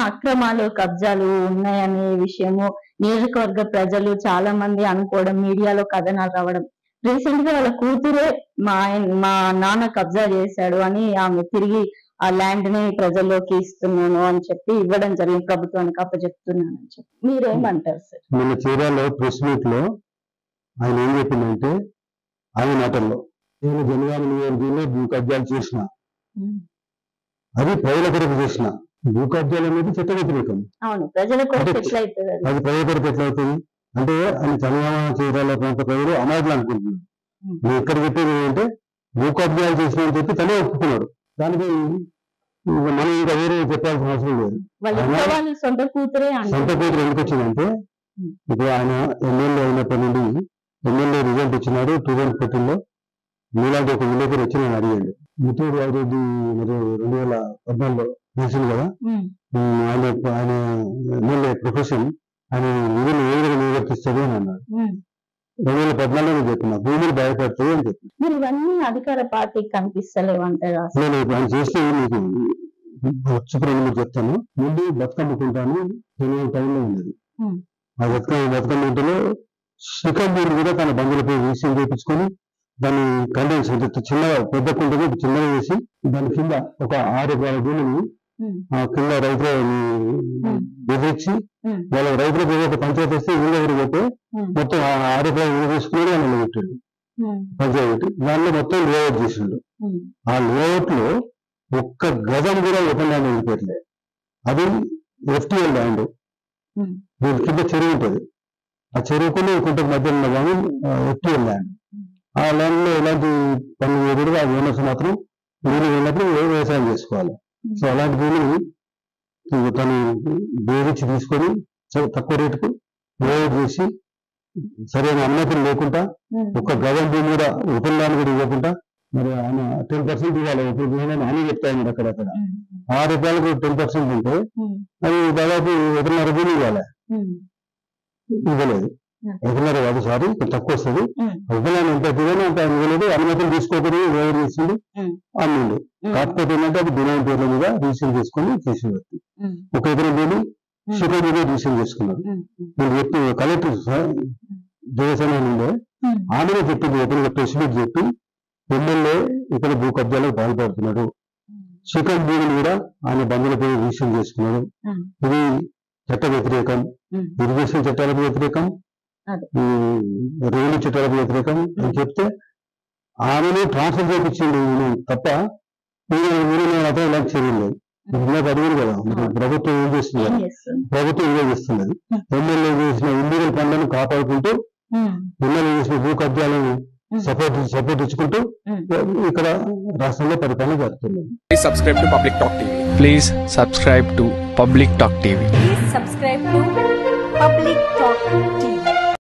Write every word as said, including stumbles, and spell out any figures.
అక్రమాలు కబ్జాలు ఉన్నాయనే విషయము నియోజకవర్గ ప్రజలు చాలా మంది అనుకోవడం, మీడియాలో కథనాలు రావడం, రీసెంట్ గా వాళ్ళ కూతురే మా ఆయన మా నాన్న కబ్జా చేశాడు అని ఆమె తిరిగి ఆ ల్యాండ్ ని ప్రజల్లోకి ఇస్తున్నాను అని చెప్పి ఇవ్వడం జరిగింది, ప్రభుత్వానికి అప్పచెప్తున్నాను అని చెప్పి. మీరేమంటారు సార్? మన చీరాలో ప్రెస్ మీట్ లో ఆయన ఏం చెప్పిందంటే, ఆయన మాటల్లో నేను జనగామ నియోజకవర్గంలో భూ కబ్జాలు చేసిన, అది ప్రజల కొరకు చేసిన. భూ కబ్జాలు అనేది చట్ట వ్యతిరేకం. అవును, ప్రజల కొరకు ఎట్లా అవుతుంది? అది ప్రజల కొరకు ఎట్లా అవుతుంది అంటే, ఆయన జనగామ చీరాల ప్రాంత ప్రజలు అమాయకులు అనుకుంటున్నారు. నేను ఎక్కడ చెప్పేది ఏంటంటే, భూ కబ్జాలు చేసిన చెప్పి తనే ఒప్పుకున్నాడు. దానికి మనం ఇంకా వేరే చెప్పాల్సిన అవసరం లేదు. సొంత కూతురే సొంత కూతురు ఎందుకు వచ్చిందంటే, ఇప్పుడు ఆయన ఎమ్మెల్యే అయినప్పటి నుండి ఎమ్మెల్యే రిజల్ట్ ఇచ్చినాడు టూ థౌసండ్ ఫోర్టీన్ లో. మీలాంటి ఒక విలేకరు వచ్చి నేను అడిగాడు, ముత్తూరు అభివృద్ధి మరి రెండు వేల పద్నాలుగులో తెలిసింది కదా, ఆయన ఆయన ఎమ్మెల్యే ప్రొఫెషన్ ఆయన నిధులు ఏ విధంగా నిర్వర్తిస్తుంది అని అన్నాడు. రెండు వేల పద్నాలుగులో చెప్పిన భూములు భయపడుతుంది అని చెప్పి. మీరు ఇవన్నీ అధికార పార్టీకి కనిపిస్తలేవంటారా? నేను ఆయన చేస్తే మీకు వచ్చి రెండు మీరు చెప్తాను. ముందు బతుకమ్ముకుంటాను తెలియని టైంలో ఉన్నది. ఆ బతుకమ్మ బతుకమ్ముంటలో శ్రీకాంత్ కూడా తన బంధువులపై విషయం చేయించుకొని దాన్ని కండెన్స్ చిన్నగా పెద్ద కుంటని చిన్నగా వేసి దాని కింద ఒక ఆరు ఎకరాల భూమిని ఆ కింద రైతులని బెదిరించి వాళ్ళ రైతులకు ఏదో పంచాయతీ వస్తే ఇల్లు దగ్గర పోతే మొత్తం ఆరు ఎకరాలు ఇల్లు తీసుకుని దాన్ని పెట్టాడు పంచాయతీ. దానిలో మొత్తం లేఅవుట్ చేసిండు. ఆ లేఅవుట్ లో ఒక్క గజం కూడా ఓపెన్ ల్యాండ్ వెళ్ళిపోయట్లేదు. అది ఎఫ్టీఎల్ ల్యాండ్. దీని కింద చెరువు ఉంటుంది. ఆ చెరువుకుని కుంటకు మధ్య ఉన్న భాగం ఎఫ్టీఎల్ ల్యాండ్. ఆ ల్యాండ్ లో ఎలాంటి పనులు వేయకూడదు. ఆ ఓనర్స్ మాత్రం నీళ్ళు వెళ్ళినప్పుడు వ్యవసాయం చేసుకోవాలి. సో అలాంటి భూమిని తను బేరించి తీసుకొని తక్కువ రేటుకు లేఅవుట్ చేసి సరైన అనుమతులు లేకుండా ఒక్క గజం భూమి కూడా ఓపెన్ ల్యాండ్ కూడా ఇవ్వకుండా మరి ఆయన టెన్ పర్సెంట్ ఇవ్వాలి. ఓపెన్ భూమి అని చెప్తాయి అక్కడక్కడ. ఆ రూపాయలకు టెన్ పర్సెంట్ ఉంటే అది దాదాపు ఒకటిన్నర భూమి ఇవ్వాలి. ఇవ్వలేదు. ఒకటిన్నర కాదు సారీ తక్కువ వస్తుంది. ఒకలాంటి ఎంత ఇవ్వాలి అంత ఇవ్వలేదు. అనుమతులు తీసుకోకూడదు. వేరు చేసిండు అమ్మిండు. కాకపోతే ఏంటంటే అది బినామీ పేర్ల మీద రిజిస్టర్ చేసుకుని చేసిండు. ఒక ఎకరం భూమి షుగర్ మీద రిజిస్టర్ చేసుకున్నాడు. నేను చెప్పి కలెక్టర్ దేవసేన ఉండే ఆమెనే చెప్పింది. ఎప్పుడు ప్రెస్ మీట్ చెప్పి ఎమ్మెల్యే ఇక్కడ భూ కబ్జాలకు పాల్పడుతున్నాడు. షుగర్ భూమిని కూడా ఆయన బంధువులపై రిజిస్టర్ చేసుకున్నాడు. ఇది చట్ట వ్యతిరేకం. ఇరిగేషన్ చట్టాలకు వ్యతిరేకం, రెవెన్యూ చట్టాలకు వ్యతిరేకం అని చెప్తే ఆమెను ట్రాన్స్ఫర్ చేయించింది తప్ప మాత్రం ఇలాంటి చర్యలు లేదు. ఇందాక అడిగారు కదా, ప్రభుత్వం ఏం చేస్తున్నారు? ప్రభుత్వం ఏం చేస్తున్నది? ఎమ్మెల్యే చేసిన ఇల్లీగల్ పనులను కాపాడుకుంటూ ఎమ్మెల్యే చేసిన భూ కబ్జాలను సపోర్ట్ సపోర్ట్ ఇచ్చుకుంటూ ఇక్కడ రాష్ట్రంలో పరిపాలన జరుగుతుంది. Please subscribe to Public Talk T V. Please subscribe to Public Talk T V. Please subscribe to Public Talk T V.